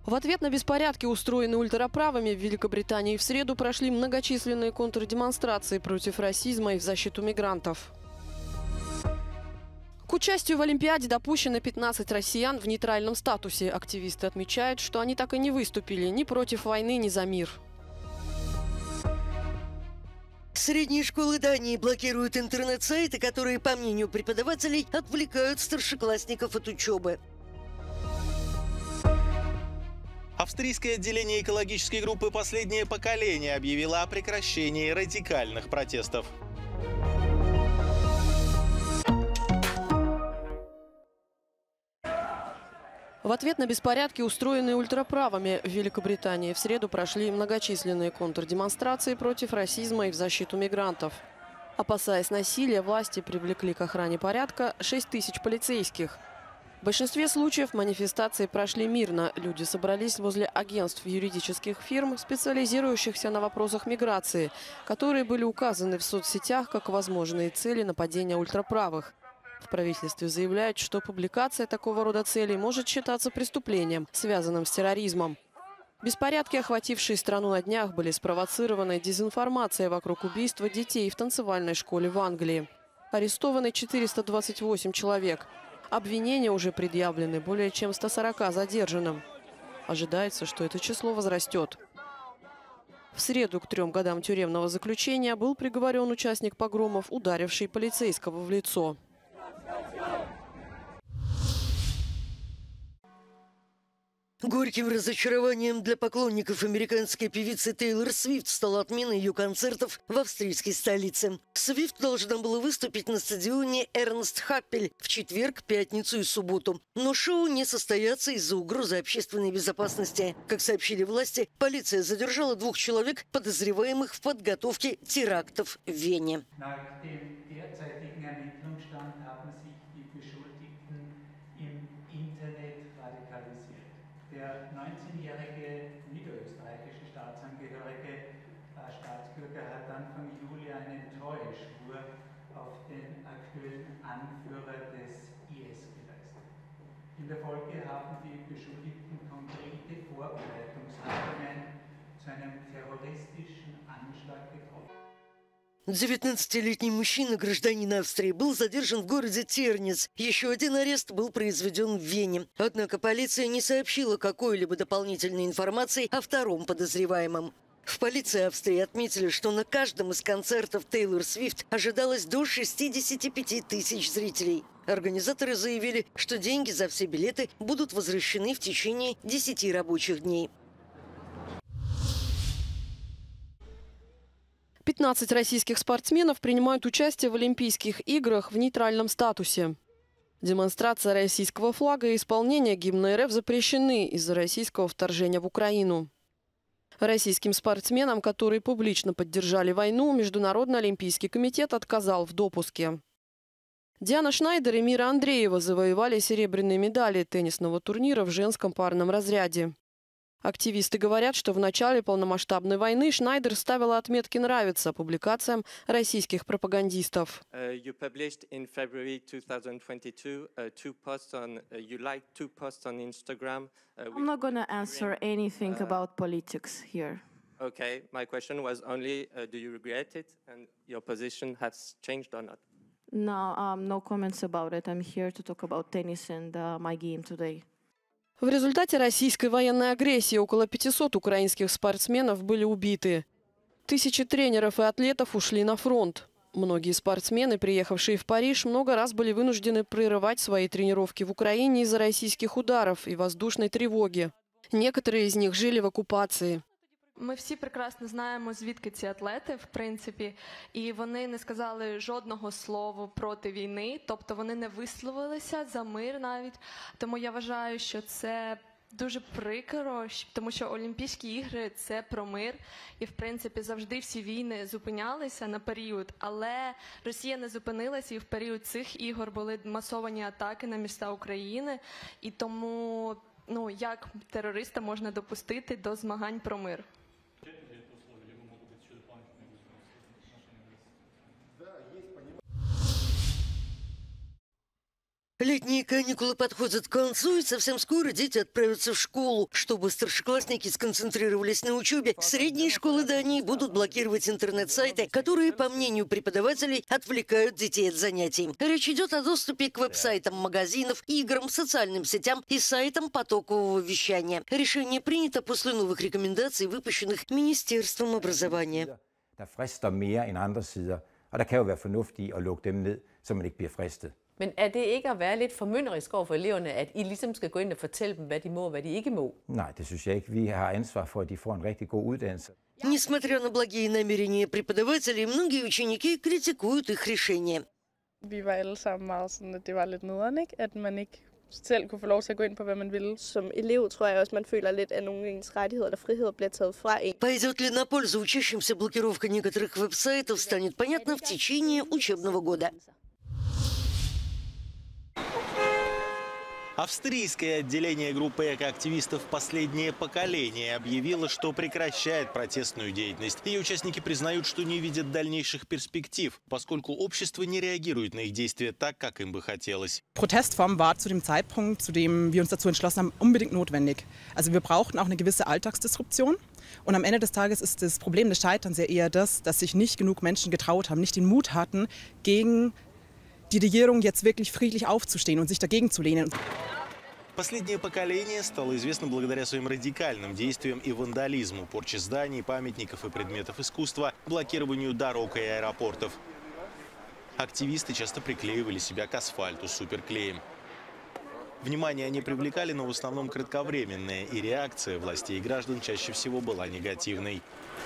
В ответ на беспорядки, устроенные ультраправыми, в Великобритании в среду прошли многочисленные контрдемонстрации против расизма и в защиту мигрантов. К участию в Олимпиаде допущено 15 россиян в нейтральном статусе. Активисты отмечают, что они так и не выступили ни против войны, ни за мир. Средние школы Дании блокируют интернет-сайты, которые, по мнению преподавателей, отвлекают старшеклассников от учебы. Австрийское отделение экологической группы «Последнее поколение» объявило о прекращении радикальных протестов. В ответ на беспорядки, устроенные ультраправыми в Великобритании, в среду прошли многочисленные контрдемонстрации против расизма и в защиту мигрантов. Опасаясь насилия, власти привлекли к охране порядка 6 тысяч полицейских. В большинстве случаев манифестации прошли мирно. Люди собрались возле агентств юридических фирм, специализирующихся на вопросах миграции, которые были указаны в соцсетях как возможные цели нападения ультраправых. В правительстве заявляют, что публикация такого рода целей может считаться преступлением, связанным с терроризмом. Беспорядки, охватившие страну на днях, были спровоцированы дезинформацией вокруг убийства детей в танцевальной школе в Англии. Арестованы 428 человек. Обвинения уже предъявлены более чем 140 задержанным. Ожидается, что это число возрастет. В среду к 3 годам тюремного заключения был приговорен участник погромов, ударивший полицейского в лицо. Горьким разочарованием для поклонников американской певицы Тейлор Свифт стала отмена ее концертов в австрийской столице. Свифт должна была выступить на стадионе Эрнст Хаппель в четверг, пятницу и субботу. Но шоу не состоятся из-за угрозы общественной безопасности. Как сообщили власти, полиция задержала 2 человек, подозреваемых в подготовке терактов в Вене. Der 19-jährige niederösterreichische Staatsangehörige Staatsbürger hat Anfang Juli einen Treueschwur auf den aktuellen Anführer des IS geleistet. In der Folge haben die Beschuldigten konkrete Vorbereitungshandlungen zu einem terroristischen Anschlag getroffen. 19-летний мужчина, гражданин Австрии, был задержан в городе Терниц. Еще один арест был произведен в Вене. Однако полиция не сообщила какой-либо дополнительной информации о втором подозреваемом. В полиции Австрии отметили, что на каждом из концертов Тейлор Свифт ожидалось до 65 тысяч зрителей. Организаторы заявили, что деньги за все билеты будут возвращены в течение 10 рабочих дней. 15 российских спортсменов принимают участие в Олимпийских играх в нейтральном статусе. Демонстрация российского флага и исполнение гимна РФ запрещены из-за российского вторжения в Украину. Российским спортсменам, которые публично поддержали войну, Международный олимпийский комитет отказал в допуске. Диана Шнайдер и Мира Андреева завоевали серебряные медали теннисного турнира в женском парном разряде. Активисты говорят, что в начале полномасштабной войны Шнайдер ставила отметки «Нравится» публикациям российских пропагандистов. I'm not going to answer anything about politics here. Okay, my question was only, do you regret it and your position has changed or not? No, no comments about it. I'm here to talk about tennis and my game today. В результате российской военной агрессии около 500 украинских спортсменов были убиты. Тысячи тренеров и атлетов ушли на фронт. Многие спортсмены, приехавшие в Париж, много раз были вынуждены прерывать свои тренировки в Украине из-за российских ударов и воздушной тревоги. Некоторые из них жили в оккупации. Ми всі прекрасно знаємо, звідки ці атлети, в принципі, і вони не сказали жодного слова проти війни, тобто вони не висловилися за мир навіть. Тому я вважаю, що це дуже прикро, тому що Олімпійські ігри – це про мир. І, в принципі, завжди всі війни зупинялися на період, але Росія не зупинилася, і в період цих ігор були масовані атаки на міста України. І тому, як терориста можна допустити до змагань про мир? Летние каникулы подходят к концу, и совсем скоро дети отправятся в школу. Чтобы старшеклассники сконцентрировались на учебе, средние школы Дании будут блокировать интернет-сайты, которые, по мнению преподавателей, отвлекают детей от занятий. Речь идет о доступе к веб-сайтам магазинов, играм, социальным сетям и сайтам потокового вещания. Решение принято после новых рекомендаций, выпущенных Министерством образования. Men det ikke at være lidt formynderisk over for eleverne, at I ligesom skal gå ind og fortælle dem, hvad de må og hvad de ikke må? Nej, det synes jeg ikke. Vi har ansvar for, at de får en rigtig god uddannelse. Несмотря на благие намерения преподавателей, многие ученики критикуют их решение. Vi var alle sammen meget sådan, at det var lidt nederen, ikke? At man ikke selv kunne få lov til at gå ind på, hvad man ville. Som elev tror jeg også, man føler lidt, at nogle af ens rettigheder eller friheder bliver taget fra en. Пойдет ли на пользу учащимся блокировка некоторых веб-сайтов, станет понятно в течение учебного года. Австрийское отделение группы экоактивистов «Последнее поколение» объявило, что прекращает протестную деятельность. Ее участники признают, что не видят дальнейших перспектив, поскольку общество не реагирует на их действия так, как им бы хотелось. Protestform war zu dem Zeitpunkt, zu dem wir uns dazu entschlossen haben, unbedingt notwendig. Also wir brauchten auch eine gewisse Alltagsdisruption. Und am Ende des Tages ist das Problem des Scheiterns ja eher das, dass sich nicht genug Menschen getraut haben, nicht den Mut hatten, gegen die Regierung jetzt wirklich friedlich aufzustehen und sich dagegen zu lehnen. Последнее поколение стало известно благодаря своим радикальным действиям и вандализму, порче зданий, памятников и предметов искусства, блокированию дорог и аэропортов. Активисты часто приклеивали себя к асфальту суперклеем. Внимание они привлекали, но в основном кратковременное, и реакция властей и граждан чаще всего была негативной.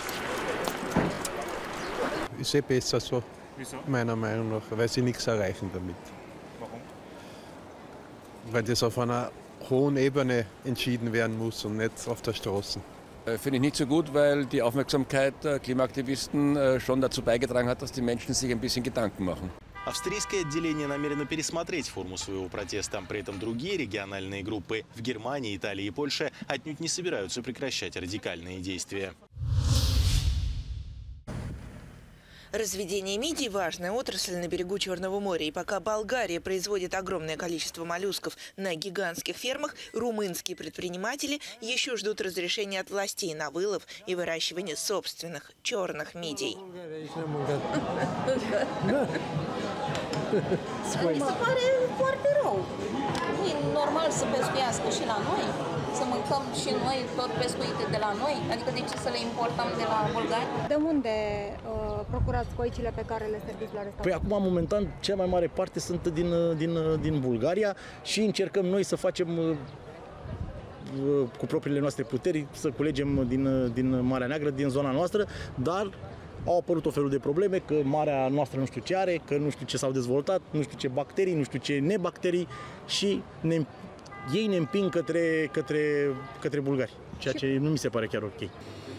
Meiner Meinung nach, weil sie nichts erreichen damit. Warum? Weil das auf einer hohen Ebene entschieden werden muss und nicht auf der Straße. Finde ich nicht so gut, weil die Aufmerksamkeit der Klimaaktivisten schon dazu beigetragen hat, dass die Menschen sich ein bisschen Gedanken machen. Австрийское отделение намерено пересмотреть форму своего протеста. При этом другие региональные группы в Германии, Италии и Польше отнюдь не собираются прекращать радикальные действия. Разведение мидий – важная отрасль на берегу Черного моря. И пока Болгария производит огромное количество моллюсков на гигантских фермах, румынские предприниматели еще ждут разрешения от властей на вылов и выращивание собственных черных мидий. Să mâncăm și noi tot pescuite de la noi, adică de ce să le importăm de la bulgari? De unde procurați scoicile pe care le serviți la restaurant? Păi acum, momentan, cea mai mare parte sunt din Bulgaria și încercăm noi să facem cu propriile noastre puteri, să culegem din Marea Neagră, din zona noastră, dar au apărut o felul de probleme, că marea noastră nu știu ce are, că nu știu ce s-au dezvoltat, nu știu ce bacterii, nu știu ce nebacterii și ei ne împing către bulgari, ceea ce nu mi se pare chiar ok.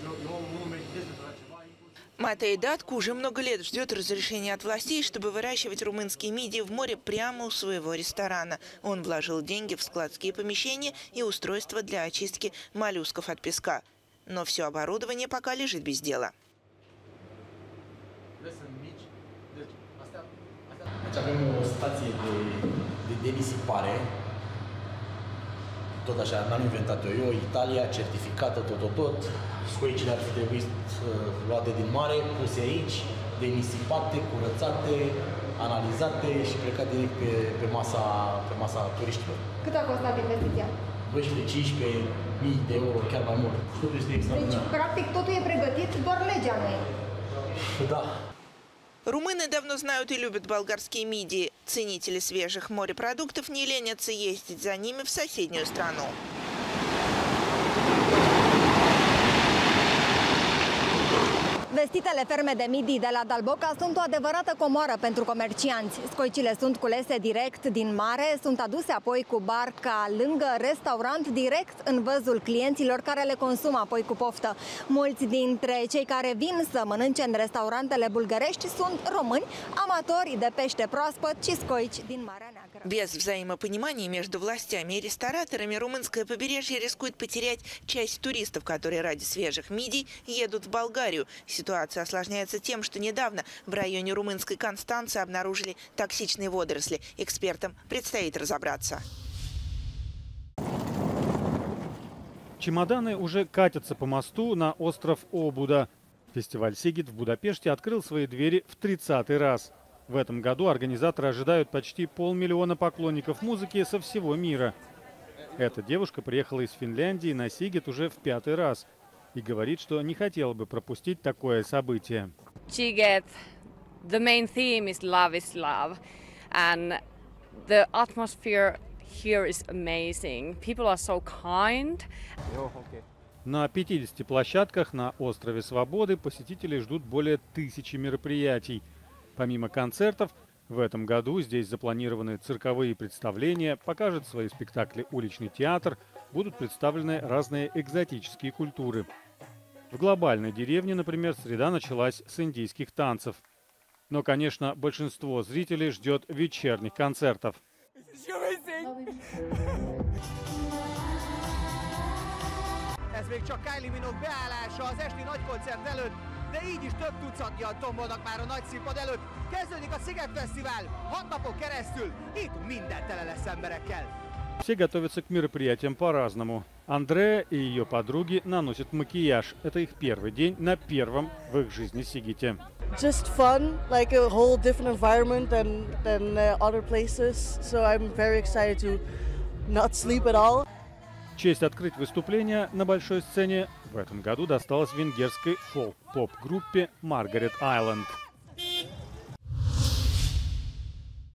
Матей Датку уже много лет ждет разрешения от властей, чтобы выращивать румынские мидии в море прямо у своего ресторана. Он вложил деньги в складские помещения и устройства для очистки моллюсков от песка. Но все оборудование пока лежит без дела. Avem o stație de denisipare, tot așa, n-am inventat-o eu, Italia, certificată tot. Scoicile ar fi trebuit luate din mare, puse aici, denisipate, curățate, analizate și plecate direct pe masa turiștilor. Cât a costat investiția? Băi, și de 15.000 de euro, chiar mai mult. Deci, practic, totul e pregătit, doar legea nu e. Da. Румыны давно знают и любят болгарские мидии. Ценители свежих морепродуктов не ленятся ездить за ними в соседнюю страну. Vestitele ferme de midii de la Dalboca sunt o adevărată comoară pentru comercianți. Scoicile sunt culese direct din mare, sunt aduse apoi cu barca lângă restaurant direct în văzul clienților care le consumă apoi cu poftă. Mulți dintre cei care vin să mănânce în restaurantele bulgărești sunt români, amatori de pește proaspăt și scoici din Marea Neagră. Без взаимопонимания между властями и рестораторами румынское побережье рискует потерять часть туристов, которые ради свежих мидий едут в Болгарию. Ситуация осложняется тем, что недавно в районе румынской Констанцы обнаружили токсичные водоросли. Экспертам предстоит разобраться. Чемоданы уже катятся по мосту на остров Обуда. Фестиваль «Сигет» в Будапеште открыл свои двери в 30-й раз. В этом году организаторы ожидают почти 500 000 поклонников музыки со всего мира. Эта девушка приехала из Финляндии на «Сигет» уже в 5-й раз и говорит, что не хотела бы пропустить такое событие. Sziget, the main theme is love, and the atmosphere here is amazing. People are so kind. На 50 площадках на острове Свободы посетителей ждут более 1000 мероприятий. Помимо концертов, в этом году здесь запланированы цирковые представления, покажет свои спектакли уличный театр, будут представлены разные экзотические культуры. В глобальной деревне, например, среда началась с индийских танцев. Но, конечно, большинство зрителей ждет вечерних концертов. Ez még csak Kylie Minogue beállása az esti nagykoncert előtt, de így is több tucatnyian tombolnak már a nagy színpad előtt. Kezdődik a Sziget Fesztivál, 6 napon keresztül, itt minden tele lesz emberekkel. Все готовятся к мероприятиям по-разному. Андреа и ее подруги наносят макияж. Это их первый день на первом в их жизни Сигете. Just fun, like a whole different environment than other places. So I'm very excited to not sleep at all. Честь открыть выступление на большой сцене в этом году досталась венгерской фолк-поп-группе Margaret Island.